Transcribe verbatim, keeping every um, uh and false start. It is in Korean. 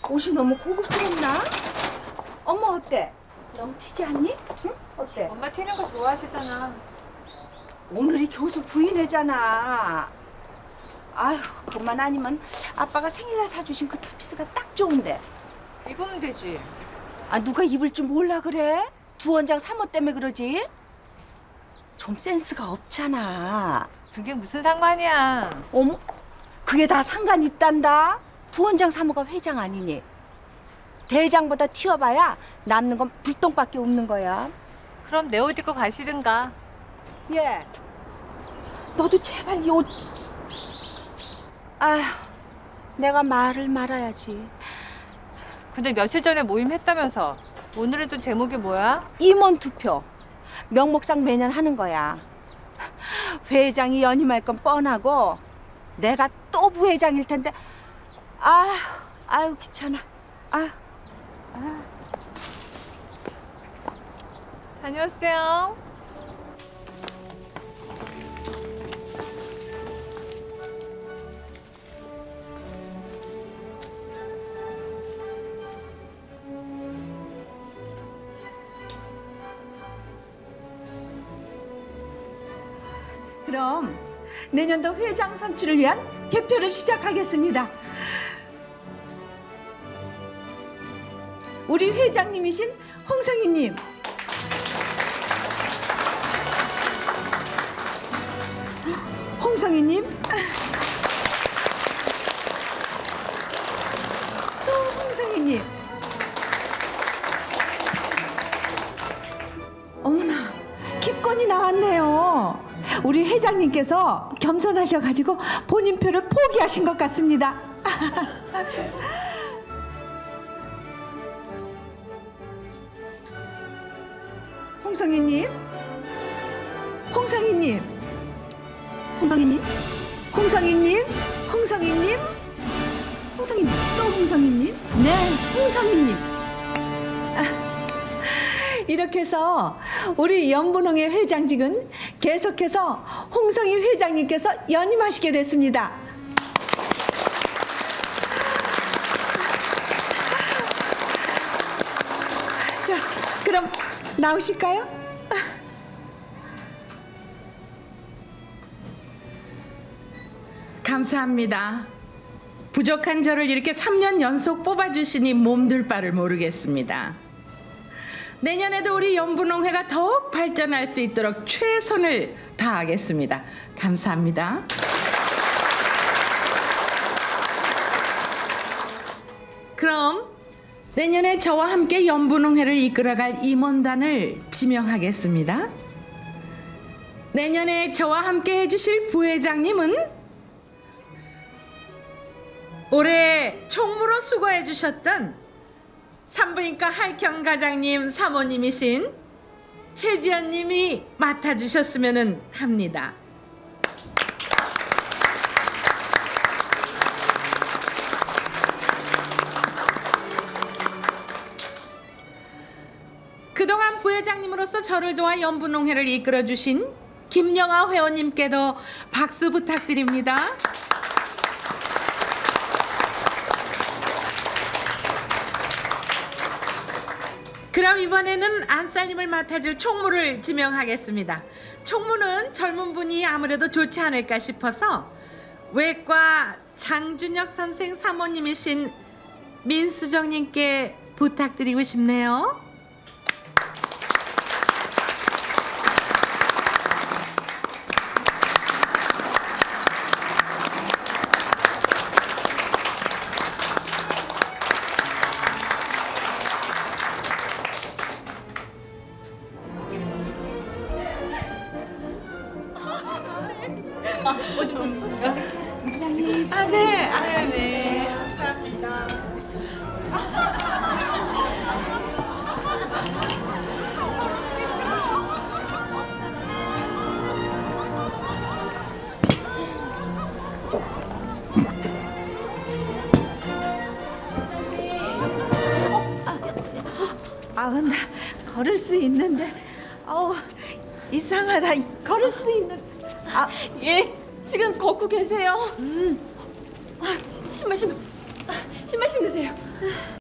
옷이 너무 고급스럽나? 엄마 어때? 너무 튀지 않니? 응? 어때? 엄마 튀는 거 좋아하시잖아. 오늘이 교수 부인회잖아. 아휴, 그것만 아니면 아빠가 생일날 사주신 그 투피스가 딱 좋은데. 입으면 되지. 아, 누가 입을 줄 몰라 그래? 부원장 사모 때문에 그러지? 좀 센스가 없잖아. 그게 무슨 상관이야. 어머, 그게 다 상관 있단다. 부원장 사모가 회장 아니니. 대장보다 튀어봐야 남는 건 불똥밖에 없는 거야. 그럼 내 옷 입고 가시든가. 얘, 너도 제발 이 옷... 아휴, 내가 말을 말아야지. 근데 며칠 전에 모임 했다면서. 오늘은 또 제목이 뭐야? 임원 투표. 명목상 매년 하는 거야. 회장이 연임할 건 뻔하고 내가 또 부회장일 텐데. 아휴, 아유 귀찮아. 아휴. 아. 다녀오세요. 그럼 내년도 회장 선출을 위한 개표를 시작하겠습니다. 우리 회장님이신 홍성희님. 홍성희님. 또 홍성희님. 어머나, 기권이 나왔네요. 우리 회장님께서 겸손하셔가지고 본인표를 포기하신 것 같습니다. 홍성희님, 홍성희님, 홍성희님, 홍성희님, 홍성희님, 홍성희님, 또 홍성희님, 네, 홍성희님. 아. 이렇게 해서 우리 연분홍의 회장직은 계속해서 홍성희 회장님께서 연임하시게 됐습니다. 자, 그럼 나오실까요? 감사합니다. 부족한 저를 이렇게 삼 년 연속 뽑아주시니 몸둘 바를 모르겠습니다. 내년에도 우리 연분홍회가 더욱 발전할 수 있도록 최선을 다하겠습니다. 감사합니다. 그럼 내년에 저와 함께 연분홍회를 이끌어갈 임원단을 지명하겠습니다. 내년에 저와 함께 해주실 부회장님은 올해 총무로 수고해 주셨던 산부인과 할경 과장님 사모님이신 최지연 님이 맡아주셨으면 합니다. 그동안 부회장님으로서 저를 도와 연분홍회를 이끌어주신 김영아 회원님께도 박수 부탁드립니다. 그럼 이번에는 안살님을 맡아줄 총무를 지명하겠습니다. 총무는 젊은 분이 아무래도 좋지 않을까 싶어서 외과 장준혁 선생 사모님이신 민수정님께 부탁드리고 싶네요. 어디 보니까? 아, 네. 아, 네. 감사합니다. 아, 나 걸을 수 있는데, 어우, 이상하다. 걸을 수 있는. 아, 예, 지금 걷고 계세요. 음, 아, 신발 신발 아, 신발 신으세요.